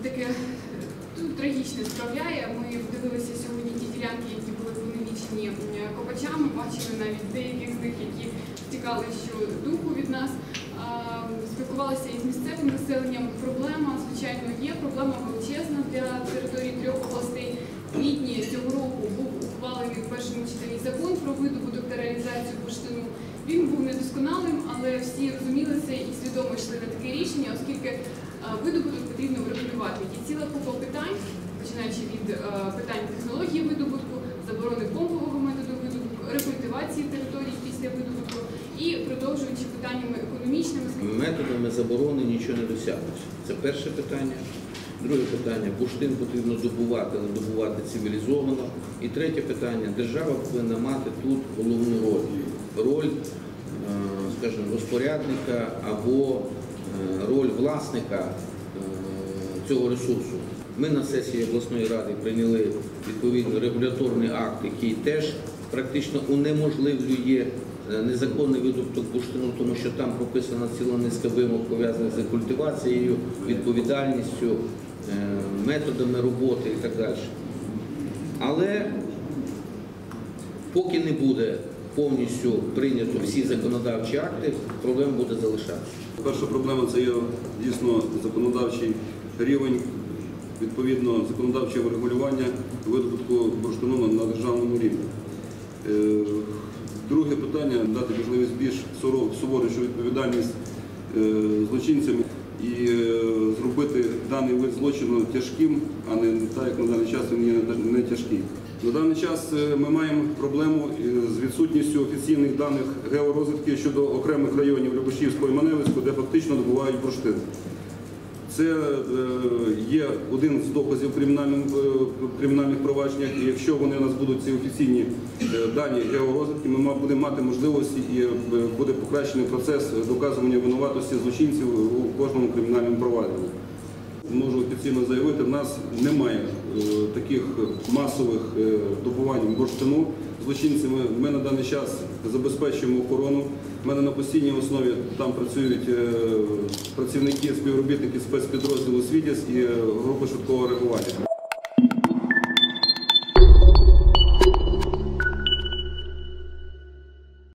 таке трагічне справляє. Ми подивилися сьогодні ті ділянки, які були поневічені копачами, бачили навіть деяких з них, які втікали щодуху від нас. Спілкувалися із місцевим населенням. Проблема, звичайно, є. Проблема величезна для території 3 областей. В квітні цього року був ухвалений в першому читанні закон про видобуток та реалізацію бурштину. Він був недосконалим, але всі розуміли це і свідомо йшли на таке рішення, оскільки видобуток потрібно врегулювати. Є ціла купа питань, починаючи від питань технології видобутку, заборони помпового методу видобутку, рекультивації територій після видобутку і продовжуючи питаннями економічними. Методами заборони нічого не досягнуть. Це перше питання. Друге питання – бурштин потрібно добувати, але добувати цивілізовано. І третє питання – держава повинна мати тут головну роль. Роль, скажімо, розпорядника або роль власника цього ресурсу. Ми на сесії обласної ради прийняли відповідний регуляторний акт, який теж практично унеможливлює незаконний видобуток бурштину, тому що там прописана ціла низка вимог, пов'язаних з культивацією, відповідальністю, методами роботи і так далі. Але поки не буде повністю прийнято всі законодавчі акти, проблема буде залишатися. Перша проблема – це є дійсно законодавчий рівень, відповідно законодавче врегулювання видобутку бурштину на державному рівні. Друге питання – дати можливість більш суворішу відповідальність злочинцям і зробити даний вид злочину тяжким, а не так, як на даний час він є не тяжкий. На даний час ми маємо проблему з відсутністю офіційних даних георозвідки щодо окремих районів Любашівського і Маневицького, де фактично добувають бурштин. Це є один з доказів в кримінальних провадженнях, і якщо вони у нас будуть ці офіційні дані георозвідки, ми будемо мати можливості і буде покращений процес доказування винуватості злочинців у кожному кримінальному провадженні. Можу офіційно заявити, в нас немає таких масових добувань бурштину злочинцями. Ми на даний час забезпечуємо охорону. У мене на постійній основі там працюють працівники, співробітники спецпідрозділу «Свідязь» і групи швидкого реагування.